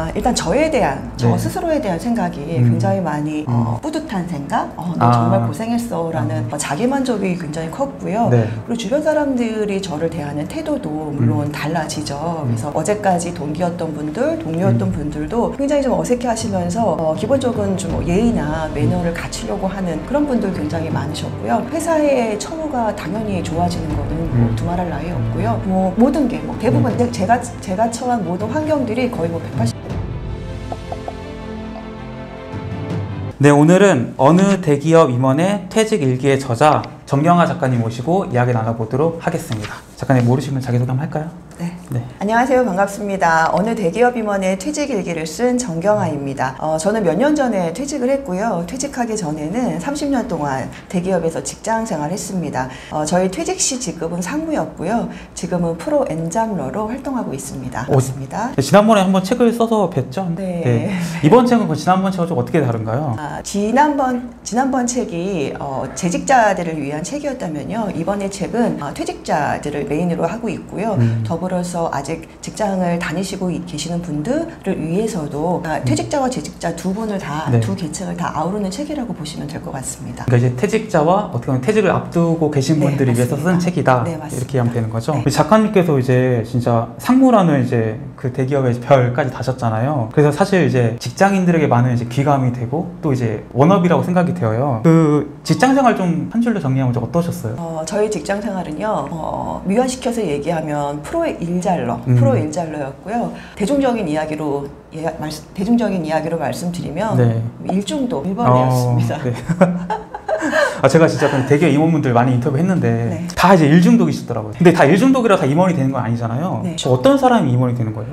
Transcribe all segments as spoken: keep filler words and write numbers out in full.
아, 일단 저에 대한, 저 네. 스스로에 대한 생각이 음. 굉장히 많이 음. 어, 뿌듯한 생각? 어, 너 아. 정말 고생했어 라는 음. 어, 자기만족이 굉장히 컸고요. 네. 그리고 주변 사람들이 저를 대하는 태도도 물론 음. 달라지죠. 음. 그래서 어제까지 동기였던 분들, 동료였던 음. 분들도 굉장히 좀 어색해 하시면서 어, 기본적인 좀 예의나 매너를 갖추려고 하는 그런 분들 굉장히 많으셨고요. 회사의 처우가 당연히 좋아지는 거는 뭐 음. 두말할 나위 없고요. 뭐 모든 게 뭐 대부분 음. 제가 제가 처한 모든 환경들이 거의 뭐 백팔십 네, 오늘은 어느 대기업 임원의 퇴직 일기의 저자 정경아 작가님 모시고 이야기 나눠보도록 하겠습니다. 작가님 모르시면 자기소개 한번 할까요? 네. 네. 안녕하세요. 반갑습니다. 어느 대기업 임원의 퇴직 일기를 쓴 정경아입니다. 어, 저는 몇 년 전에 퇴직을 했고요. 퇴직하기 전에는 삼십 년 동안 대기업에서 직장 생활했습니다. 어, 저희 퇴직 시 직급은 상무였고요. 지금은 프로 엔잡러로 활동하고 있습니다. 반갑습니다. 네, 지난번에 한번 책을 써서 뵀죠? 네. 네. 이번 책은 그 지난번 책과 좀 어떻게 다른가요? 아, 지난번 지난번 책이 어, 재직자들을 위한 책이었다면요. 이번의 책은 어, 퇴직자들을 메인으로 하고 있고요. 음. 더불어서 아직 직장을 다니시고 계시는 분들을 위해서도 아, 퇴직자와 재직자 두 분을 다 두 네. 계층을 다 아우르는 책이라고 보시면 될 것 같습니다. 그러니까 이제 퇴직자와 어떻게 보면 퇴직을 앞두고 계신 네, 분들을 위해서 맞습니다. 쓴 책이다. 네, 맞습니다. 이렇게 하면 되는 거죠. 네. 우리 작가님께서 이제 진짜 상무라는 이제 그 대기업의 별까지 다셨잖아요. 그래서 사실 이제 직장인들에게 많은 이제 귀감이 되고 또 이제 워너비라고 생각이 되어요. 그 직장 생활 좀 한 줄로 정리하면 좀 어떠셨어요? 어, 저희 직장 생활은요, 어, 미화시켜서 얘기하면 프로의 일잘러, 음. 프로 일잘러였고요. 대중적인 이야기로, 예, 말씀, 대중적인 이야기로 말씀드리면 네. 일중독, 일벌레였습니다. 어, 네. 아, 제가 진짜 대기업 임원분들 많이 인터뷰했는데 네. 다 이제 일중독이시더라고요. 근데 다 일중독이라 다 임원이 되는 건 아니잖아요. 네. 어떤 사람이 임원이 되는 거예요?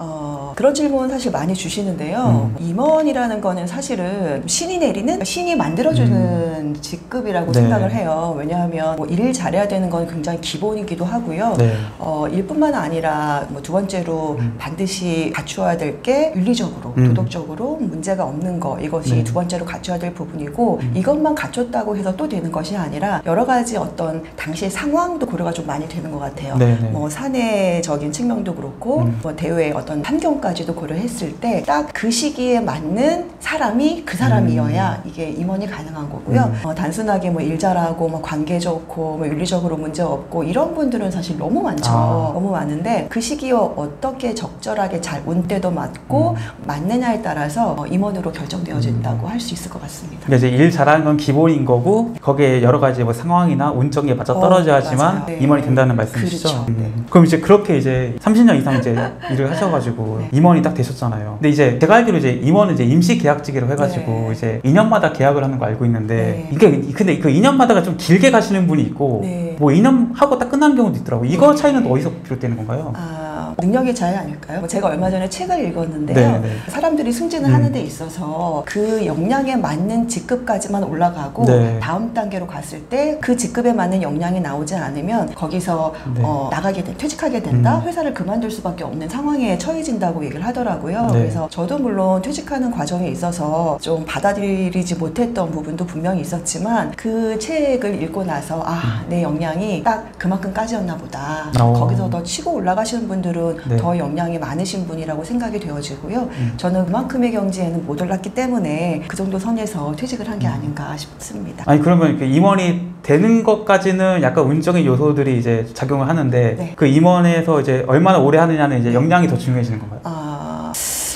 어, 그런 질문 사실 많이 주시는데요. 음. 임원이라는 거는 사실은 신이 내리는, 신이 만들어주는 음. 직급이라고 네. 생각을 해요. 왜냐하면 뭐 일을 잘해야 되는 건 굉장히 기본이기도 하고요. 네. 어, 일뿐만 아니라 뭐 두 번째로 음. 반드시 갖추어야 될 게 윤리적으로, 음. 도덕적으로 문제가 없는 거, 이것이 네. 두 번째로 갖춰야 될 부분이고 음. 이것만 갖췄다고 해서 또 되는 것이 아니라 여러 가지 어떤 당시의 상황도 고려가 좀 많이 되는 것 같아요. 네, 네. 뭐 사내적인 측면도 그렇고 음. 뭐 대외의 어떤 환경까지도 고려했을 때 딱 그 시기에 맞는 사람이 그 사람이어야 이게 임원이 가능한 거고요. 음. 어, 단순하게 뭐 일 잘하고 뭐 관계 좋고 뭐 윤리적으로 문제 없고 이런 분들은 사실 너무 많죠. 아. 너무 많은데 그 시기에 어떻게 적절하게 잘 운때도 맞고 음. 맞느냐에 따라서 어, 임원으로 결정되어진다고 할 수 있을 것 같습니다. 그러니까 이제 일 잘하는 건 기본인 거고 거기에 여러 가지 뭐 상황이나 운적에 맞아 어, 떨어져야지만 맞아요. 네. 임원이 된다는 말씀이시죠? 그렇죠. 음. 네. 그럼 이제 그렇게 이제 삼십 년 이상 이제 일을 하셔가지고 네. 임원이 딱 되셨잖아요. 근데 이제 제가 알기로 이제 임원은 이제 임시 계약직이라고 해가지고 네. 이제 이 년마다 계약을 하는 거 알고 있는데 네. 이게 근데 그 이 년마다가 좀 길게 가시는 분이 있고 네. 뭐 이 년 하고 딱 끝나는 경우도 있더라고요. 이거 네. 차이는 또 어디서 비롯되는 건가요? 아, 능력의 차이 아닐까요? 뭐 제가 얼마 전에 책을 읽었는데요. 네, 네. 사람들이 승진을 음. 하는 데 있어서 그 역량에 맞는 직급까지만 올라가고 네. 다음 단계로 갔을 때 그 직급에 맞는 역량이 나오지 않으면 거기서 네. 어, 나가게 돼, 퇴직하게 된다? 음. 회사를 그만둘 수밖에 없는 상황에 처해진다고 얘기를 하더라고요. 네. 그래서 저도 물론 퇴직하는 과정에 있어서 좀 받아들이지 못했던 부분도 분명히 있었지만 그 책을 읽고 나서 아, 내 역량이 딱 그만큼까지였나 보다. 오. 거기서 더 치고 올라가시는 분들은 네. 더 역량이 많으신 분이라고 생각이 되어지고요. 음. 저는 그만큼의 경지에는 못 올랐기 때문에 그 정도 선에서 퇴직을 한 게 아닌가 싶습니다. 아니 그러면 그 임원이 되는 것까지는 약간 운적인 요소들이 이제 작용을 하는데 네. 그 임원에서 이제 얼마나 오래 하느냐는 이제 역량이 더 중요해지는 건가요? 아,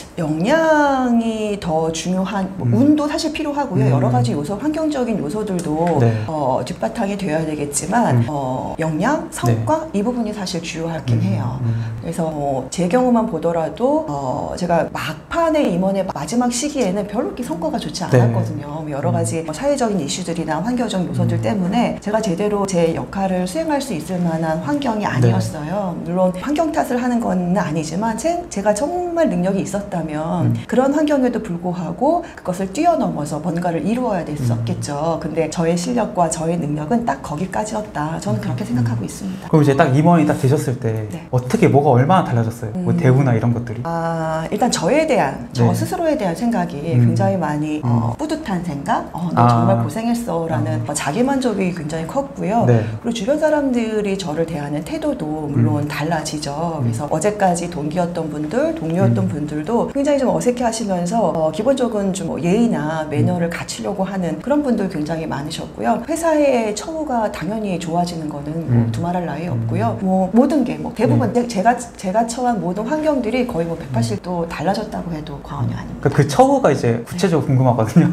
역량이 더 중요한 뭐 음. 운도 사실 필요하고요. 음. 여러 가지 요소, 환경적인 요소들도 네. 어, 뒷바탕이 되어야 되겠지만 음. 어, 역량, 성과 이 부분이 사실 주요하긴 음. 해요. 음. 그래서 어, 제 경우만 보더라도 어, 제가 막판에 임원의 마지막 시기에는 별로 이렇게 성과가 좋지 네. 않았거든요. 여러 가지 뭐 사회적인 이슈들이나 환경적 요소들 음. 때문에 제가 제대로 제 역할을 수행할 수 있을 만한 환경이 아니었어요. 물론 환경 탓을 하는 건 아니지만 제, 제가 정말 능력이 있었다면 음. 그런 환경에도 불구하고 그것을 뛰어넘어서 뭔가를 이루어야 됐었겠죠. 근데 저의 실력과 저의 능력은 딱 거기까지였다. 저는 그렇게 생각하고 있습니다. 그럼 이제 딱 임원이 딱 되셨을 때 네. 어떻게 뭐가 얼마나 달라졌어요? 뭐 음. 대우나 이런 것들이? 아, 일단 저에 대한, 저 네. 스스로에 대한 생각이 음. 굉장히 많이 음. 어, 뿌듯한 생각? 어, 너 아. 정말 고생했어 라는 음. 어, 자기만족이 굉장히 컸고요. 네. 그리고 주변 사람들이 저를 대하는 태도도 물론 음. 달라지죠. 그래서 어제까지 동기였던 분들, 동료였던 음. 분들도 굉장히 좀 어색해하시면서 어, 기본적인 좀 예의나 매너를 갖추려고 하는 그런 분들 굉장히 많으셨고요. 회사의 처우가 당연히 좋아지는 거는 뭐 음. 두말할 나위 없고요. 뭐 모든 게 뭐 대부분 네. 제가 제가 처한 모든 환경들이 거의 뭐 백팔십 도 달라졌다고 해도 과언이 아닙니다. 그, 그 처우가 이제 구체적으로 궁금하거든요.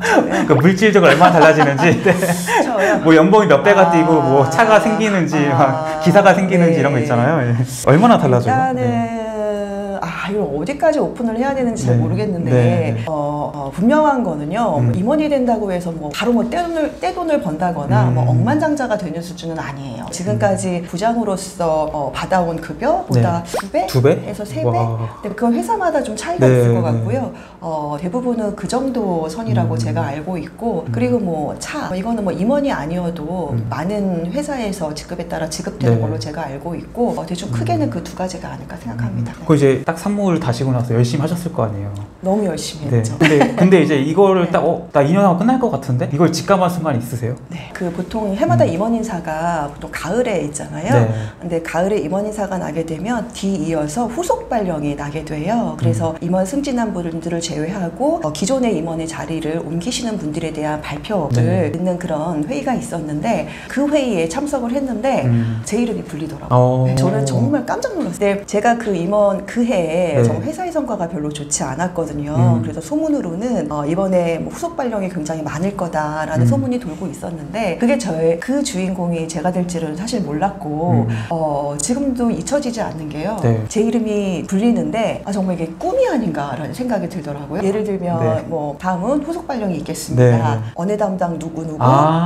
그 물질적으로 얼마나 달라지는지, 네. 저요? 뭐 연봉이 몇 배가 아, 뛰고, 뭐 차가 생기는지, 아, 막 기사가 생기는지 네. 이런 거 있잖아요. 예. 얼마나 달라져요? 일단은 네. 아 이걸 어디까지 오픈을 해야 되는지 잘 네. 모르겠는데 네. 어, 어, 분명한 거는요. 음. 뭐 임원이 된다고 해서 뭐 바로 뭐 떼돈을 떼돈을 번다거나 음. 뭐 억만장자가 되는 수준은 아니에요. 지금까지 부장으로서 어, 받아온 급여보다 두 배? 두 배? 에서 세 배? 와. 근데 그건 회사마다 좀 차이가 네, 있을 것 네. 같고요. 어, 대부분은 그 정도 선이라고 음. 제가 알고 있고 그리고 뭐 차 이거는 뭐 임원이 아니어도 음. 많은 회사에서 직급에 따라 지급되는 네. 걸로 제가 알고 있고 어, 대충 크게는 그 두 가지가 아닐까 생각합니다. 그 이제 딱 상무를 다시고 나서 열심히 하셨을 거 아니에요. 너무 열심히 네. 했죠. 근데, 근데 이제 이거를 네. 딱, 어, 나 이 년 하고 끝날 것 같은데? 이걸 직감한 순간 있으세요? 네, 그 보통 해마다 음. 임원 인사가 보통 가을에 있잖아요. 네. 근데 가을에 임원 인사가 나게 되면 뒤이어서 후속 발령이 나게 돼요. 그래서 음. 임원 승진한 분들을 제외하고 어, 기존의 임원의 자리를 옮기시는 분들에 대한 발표를 네. 듣는 그런 회의가 있었는데 그 회의에 참석을 했는데 음. 제 이름이 불리더라고요. 어. 네, 저는 정말 깜짝 놀랐어요. 네, 제가 그 임원 그 해에 네. 정말 회사의 성과가 별로 좋지 않았거든요. 음. 그래서 소문으로는 어, 이번에 뭐 후속 발령이 굉장히 많을 거다라는 음. 소문이 돌고 있었는데 그게 저의 그 주인공이 제가 될 줄은 사실 몰랐고 음. 어, 지금도 잊혀지지 않는 게요. 네. 제 이름이 불리는데 아, 정말 이게 꿈이 아닌가라는 생각이 들더라고요. 예를 들면 네. 뭐 다음은 후속 발령이 있겠습니다. 네. 언해 담당 누구누구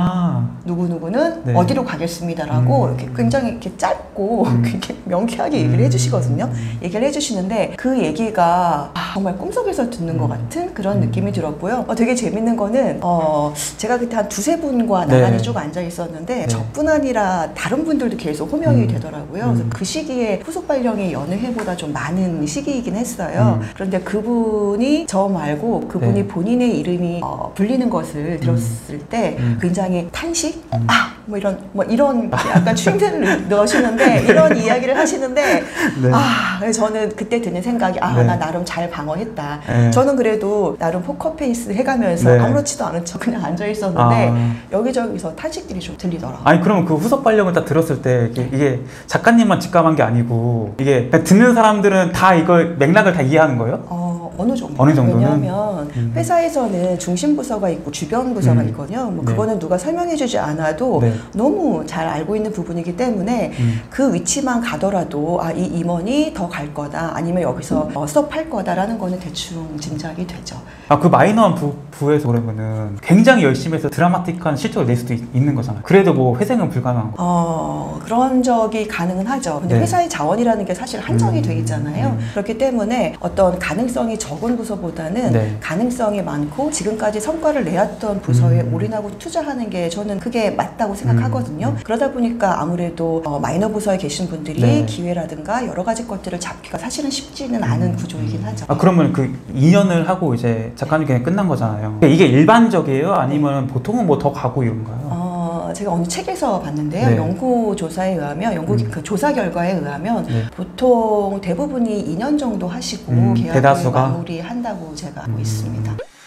아. 누구누구는 네. 어디로 가겠습니다라고 음. 이렇게 굉장히 이렇게 짧고 음. 이렇게 명쾌하게 얘기를 음. 해주시거든요. 얘기를 해주시는데 그 얘기가 아, 정말 꿈속에서 듣는 음. 것 같은 그런 음. 느낌이 들었고요. 어, 되게 재밌는 거는 어, 제가 그때 한 두세 분과 네. 나란히 쭉 앉아 있었는데 네. 저뿐 아니라 다른 분들도 계속 호명이 음. 되더라고요. 음. 그래서 그 시기에 후속 발령이 여느 해보다 좀 많은 시기이긴 했어요. 음. 그런데 그분이 저 말고 그분이 네. 본인의 이름이 어, 불리는 것을 들었을 때 음. 굉장히 탄식? 음. 아! 뭐 이런 뭐 이런 약간 추임새를 넣으시는데 이런 이야기를 하시는데 네. 아 그래서 저는 그때 드는 생각이 아 네. 나 나름 잘 방어했다. 네. 저는 그래도 나름 포커페이스 해가면서 네. 아무렇지도 않은 척 그냥 앉아 있었는데 아. 여기저기서 탄식들이 좀 들리더라고요. 아니 그러면 그 후속 발령을 딱 들었을 때 이게, 이게 작가님만 직감한 게 아니고 이게 그냥 듣는 사람들은 다 이걸 맥락을 다 이해하는 거예요? 어, 어느 정도. 어느 정도는? 왜냐하면 음. 회사에서는 중심 부서가 있고 주변 부서가 음. 있거든요. 뭐 네. 그거는 누가 설명해주지 않아도 네. 너무 잘 알고 있는 부분이기 때문에 음. 그 위치만 가더라도 아, 이 임원이 더 갈 거다 아니면 여기서 어, 수업할 거다라는 거는 대충 짐작이 되죠. 아, 그 마이너한 부, 부에서 그러면은 굉장히 열심히 해서 드라마틱한 실적을 낼 수도 있, 있는 거잖아요. 그래도 뭐 회생은 불가능한 거. 어, 그런 적이 가능은 하죠. 근데 네. 회사의 자원이라는 게 사실 한정이 음. 돼 있잖아요. 음. 그렇기 때문에 어떤 가능성이 적은 부서보다는 네. 가능성이 많고 지금까지 성과를 내왔던 부서에 음. 올인하고 투자하는 게 저는 그게 맞다고 생각하거든요. 음. 그러다 보니까 아무래도 어, 마이너 부서에 계신 분들이 네. 기회라든가 여러 가지 것들을 잡기가 사실은 쉽지는 않은 구조이긴 하죠. 아, 그러면 그 이 년을 하고 이제 작가님 그냥 끝난 거잖아요. 그러니까 이게 일반적이에요? 아니면 보통은 뭐 더 가고 이런가요? 어, 제가 어느 책에서 봤는데요. 네. 연구 조사에 의하면, 연구 음. 그 조사 결과에 의하면 네. 보통 대부분이 이 년 정도 하시고 음, 계약을 대다수가? 마무리한다고 제가 알고 음. 있습니다.